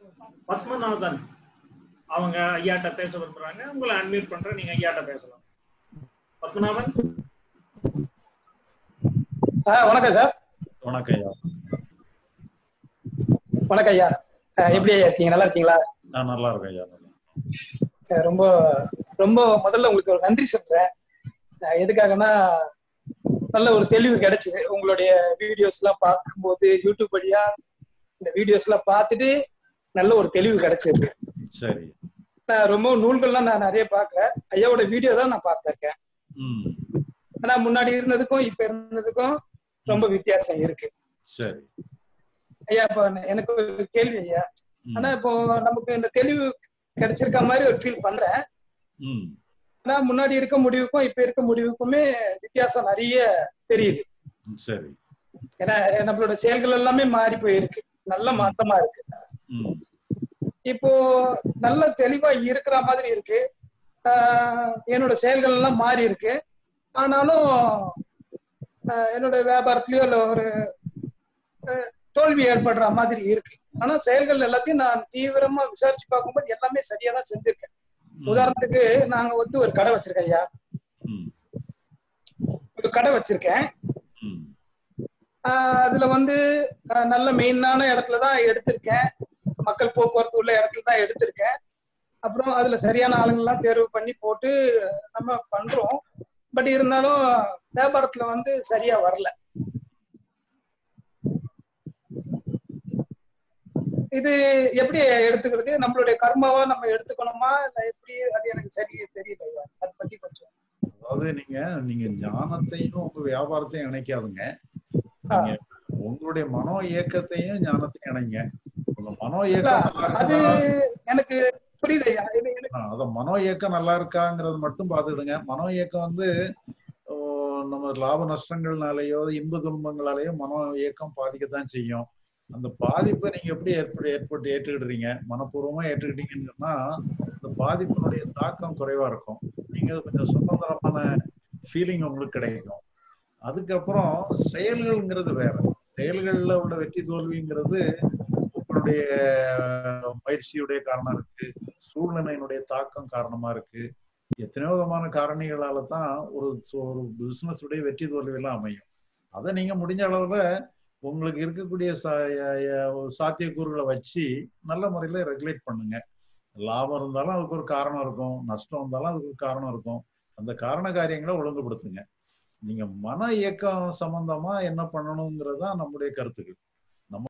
பத்மநாதன் அவங்க ஐயாட்ட பேச விரும்புறாங்க. உங்களை அன்மியூட் பண்றேன், நீங்க ஐயாட்ட பேசலாம். பத்மநாபன். வணக்கம் சார். வணக்கம் ஐயா. வணக்கம் ஐயா. எப்படி ஐயா இருக்கீங்க? நல்லா இருக்கீங்களா? நான் நல்லா இருக்கேன் ஐயா. ரொம்ப ரொம்ப முதல்ல உங்களுக்கு ஒரு நன்றி சொல்றேன். எதுக்காகனா நல்ல ஒரு தெளிவு கிடைச்சது. உங்களுடைய வீடியோஸ் எல்லாம் பார்க்கும்போது யூடியூப் வழியா இந்த வீடியோஸ் எல்லாம் பார்த்துட்டு நல்ல ஒரு தெளிவு கிடைச்சிருக்கு. சரி. நான் ரொம்ப நூல்கள்லாம் நான் நிறைய பார்க்கல, ஐயாவோட வீடியோ தான் நான் பார்த்திருக்கேன். ஆனா முன்னாடி இருந்ததுக்கும் இப்ப இருந்ததுக்கும் ரொம்ப வித்தியாசம் இருக்கு. சரி ஐயா, இப்ப எனக்கு ஒரு கேள்வி ஐயா. ஆனா இப்போ நமக்கு இந்த தெளிவு கிடைச்சிருக்க மாதிரி ஒரு ஃபீல் பண்றேன். ஆனா முன்னாடி இருக்க முடிவுக்கும் இப்ப இருக்க முடிவுக்குமே வித்தியாசம் நிறைய தெரியுது. சரி. ஏன்னா நம்மளோட செயல்கள் எல்லாமே மாறி போயிருக்கு, நல்ல மாற்றமா இருக்கு. இப்போ நல்ல தெளிவா இருக்கிற மாதிரி இருக்கு. என்னோட செயல்கள் எல்லாம் மாறி இருக்கு. ஆனாலும் என்னோட வியாபாரத்திலயோ இல்ல ஒரு தோல்வி ஏற்படுற மாதிரி இருக்கு. ஆனா செயல்கள் எல்லாத்தையும் நான் தீவிரமா விசாரிச்சு பார்க்கும்போது எல்லாமே சரியா தான் செஞ்சிருக்கேன். உதாரணத்துக்கு நாங்க வந்து ஒரு கடை வச்சிருக்கேன் ஐயா. ஒரு கடை வச்சிருக்கேன். அதுல வந்து நல்ல மெயினான இடத்துலதான் எடுத்திருக்கேன். மக்கள் போக்குவரத்து உள்ள இடத்துல தான் எடுத்திருக்கேன். அப்புறம் அதுல சரியான ஆளுங்கள்லாம் தேர்வு பண்ணி போட்டு நம்ம பண்றோம். பட் இருந்தாலும் வியாபாரத்துல வந்து சரியா வரல. இது எப்படி எடுத்துக்கிறது? நம்மளுடைய கர்மாவா நம்ம எடுத்துக்கணுமா இல்ல எப்படி? அது எனக்கு சரியா தெரியல. அதை பத்தி கொஞ்சம். அதாவது நீங்க ஞானத்தையும் உங்க வியாபாரத்தையும் இணைக்காதுங்க. நீங்க உங்களுடைய மனோ இயக்கத்தையும் ஞானத்தையும் இணைங்க. உங்க மனோ இயக்கம் அது எனக்கு புரியுது. அத மனோ இயக்கம் நல்லா இருக்காங்கிறது மட்டும் பாத்துக்கிடுங்க. மனோ இயக்கம் வந்து நம்ம லாப நஷ்டங்கள்னாலேயோ இன்ப துன்பங்களாலேயோ மனோ இயக்கம் பாதிக்கத்தான் செய்யும். அந்த பாதிப்பை நீங்க எப்படி ஏற்பட்டு ஏற்றுக்கிடுறீங்க? மனப்பூர்வமா ஏற்றுக்கிட்டீங்கன்னு சொன்னா அந்த பாதிப்பினுடைய தாக்கம் குறைவா இருக்கும். நீங்க கொஞ்சம் சுதந்திரமான ஃபீலிங் உங்களுக்கு கிடைக்கும். அதுக்கப்புறம் செயல்கள்ங்கிறது வேற. செயல்கள்ல உள்ள வெற்றி தோல்விங்கிறது உங்களுடைய பயிற்சியுடைய காரணம் இருக்கு, சூழ்நிலையினுடைய தாக்கம் காரணமா இருக்கு. எத்தனையோ விதமான காரணிகளால தான் ஒரு பிசினஸ் உடைய வெற்றி தோல்வி எல்லாம் அமையும். அதை நீங்க முடிஞ்ச அளவுல உங்களுக்கு இருக்கக்கூடிய சாத்தியக்கூறுகளை வச்சு நல்ல முறையில ரெகுலேட் பண்ணுங்க. லாபம் இருந்தாலும் அதுக்கு ஒரு காரணம் இருக்கும், நஷ்டம் இருந்தாலும் அதுக்கு ஒரு காரணம் இருக்கும். அந்த காரண காரியங்களை ஒழுங்குபடுத்துங்க. நீங்க மன இயக்கம் சம்பந்தமா என்ன பண்ணணுங்கிறதா நம்முடைய கருத்துக்கள். நம்ம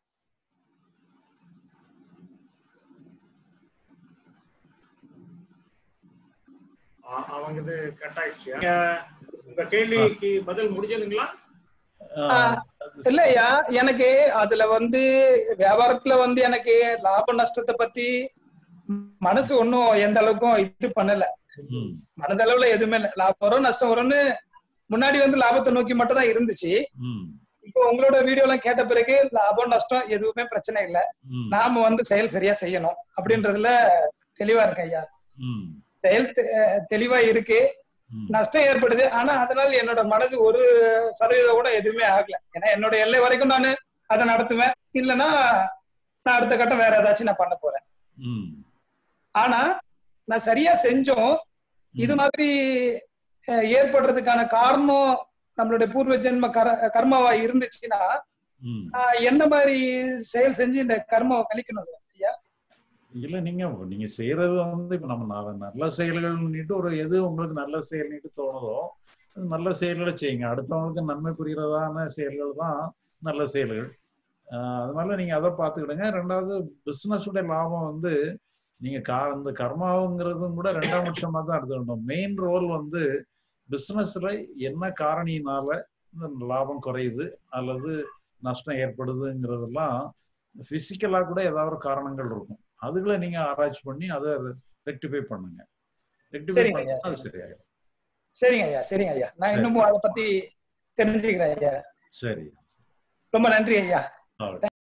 அவங்க இது கட் ஆயிடுச்சு. உங்க கேள்விக்கு பதில் முடிஞ்சதுங்களா? இல்லையா, எனக்கு அதுல வந்து வியாபாரத்துல வந்து எனக்கு லாப நஷ்டத்தை பத்தி மனசு ஒன்னும் எந்த அளவுக்கும் இது பண்ணல. மனதளவுல எதுவுமே இல்லை. லாபம் வரும் நஷ்டம் வரும்னு முன்னாடி வந்து லாபத்தை நோக்கி மட்டும் தான் இருந்துச்சு. இப்போ உங்களோட வீடியோ எல்லாம் கேட்ட பிறகு லாபம் நஷ்டம் எதுவுமே பிரச்சனை இல்லை, நாம வந்து செயல் சரியா செய்யணும் அப்படின்றதுல தெளிவா இருக்கு ஐயா. செயல் தெளிவா இருக்கு. நஷ்டம் ஏற்படுது, ஆனா அதனால என்னோட மனது 1% கூட எதுவுமே ஆகல. ஏன்னா என்னோட எல்லை வரைக்கும் நான் அதை நடத்துவேன். இல்லைன்னா நான் அடுத்த கட்டம் வேற ஏதாச்சும் நான் பண்ண போறேன். ஆனா நான் சரியா செஞ்சோம். இது மாதிரி ஏற்படுறதுக்கான காரணம் நம்மளுடைய பூர்வ ஜென்ம கர்மாவா இருந்துச்சுன்னா என்ன மாதிரி செயல் செஞ்சு இந்த கர்மாவை கழிக்கணும் ஐயா? இல்ல நீங்க செய்யறது வந்து இப்ப நம்ம நல்ல செயல்கள்னுட்டு எது உங்களுக்கு நல்ல செயல்னுட்டு தோணுதோ நல்ல செயல்களை செய்யுங்க. அடுத்தவங்களுக்கு நன்மை புரிகிறதான செயல்கள் தான் நல்ல செயல்கள். அதனால நீங்க அதை பார்த்துக்கிடுங்க. ரெண்டாவது பிசினஸ் உடைய லாபம் வந்து நீங்க இந்த கர்மாவுங்கிறதும் கூட 2ஆம் பட்சமா தான் எடுத்துக்கணும். மெயின் ரோல் வந்து பிசினஸ்ல என்ன காரணியினால இந்த லாபம் குறையுது அல்லது நஷ்டம் ஏற்படுதுங்கிறதெல்லாம் பிசிக்கலா கூட ஏதாவது ஒரு காரணங்கள் இருக்கும். அதுகளை நீங்க ஆராய்ச்சி பண்ணி அதை ரெக்டிஃபை பண்ணுங்க. ரெக்டிஃபை பண்ணா அது சரியாயிடும். சரிங்க ஐயா, சரிங்க ஐயா. நான் இன்னமும் அதை பத்தி தெரிஞ்சுக்கிறேன் ஐயா. சரி, ரொம்ப நன்றி ஐயா.